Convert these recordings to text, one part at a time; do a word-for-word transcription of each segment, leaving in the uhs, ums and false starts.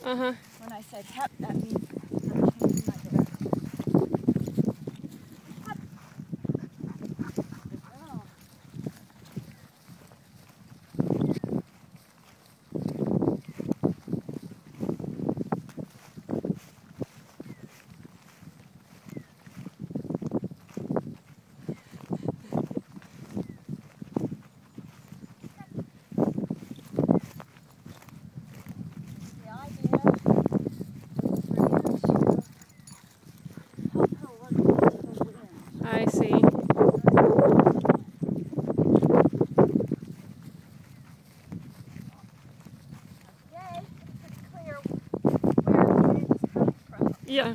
Uh-huh. When I said hep, that means I'm changing my direction. Hep. Good girl. I see. Yay, it's clear where the wind is coming from. Yeah.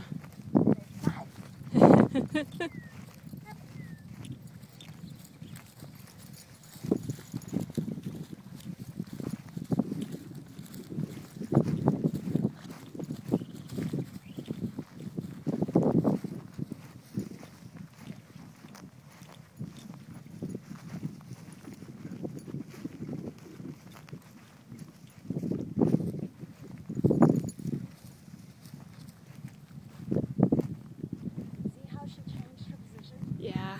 Yeah.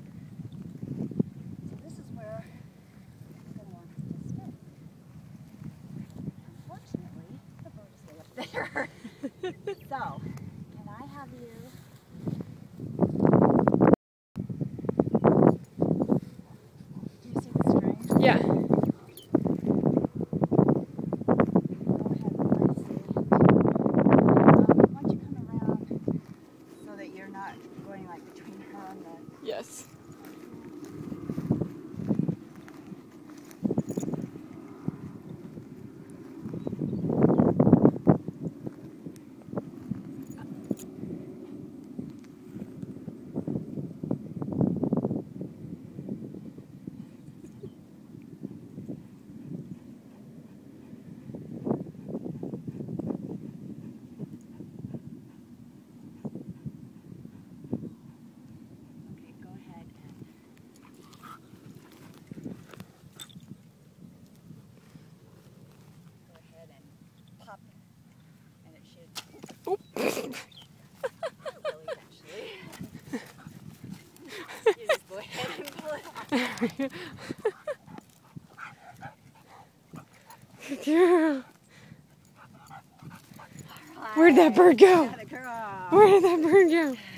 So this is where I'm going to want to stay. Unfortunately, the boat is way up there. So, can I have you? Do you see the string? Yeah. Go ahead and place it. Um, once you come around, so that you're not going like between her and the. Yes. Pop, and it should. Oop. It will eventually. You just go ahead and pull it off. Good girl. Right. Where'd that bird go? Atta girl. Where did that bird go?